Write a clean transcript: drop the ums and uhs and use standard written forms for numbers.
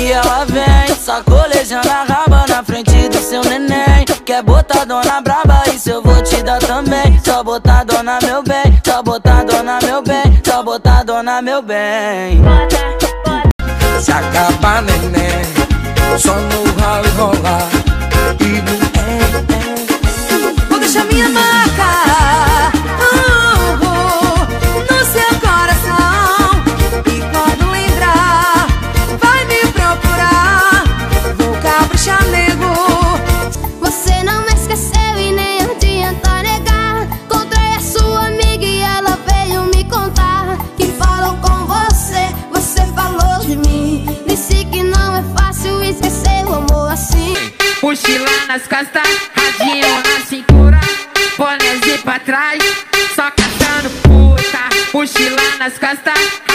e ela vem sacolejando a raba na frente do seu neném. Quer botar dona braba, isso eu vou te dar também. Só botar dona meu bem, só botar dona meu bem, só botar dona meu bem. Se acaba neném, só no ralo e rolar e no Vou deixar minha marca no seu coração. E quando lembrar, vai me procurar. Vou caprichar, nego. Você não me esqueceu e nem adianta negar. Encontrei a sua amiga e ela veio me contar que falou com você, você falou de mim. Disse que não é fácil esquecer o amor assim. Mochila nas costas, radinho na cintura, bonézinho pra trás, só caçando puta. Mochila nas costas,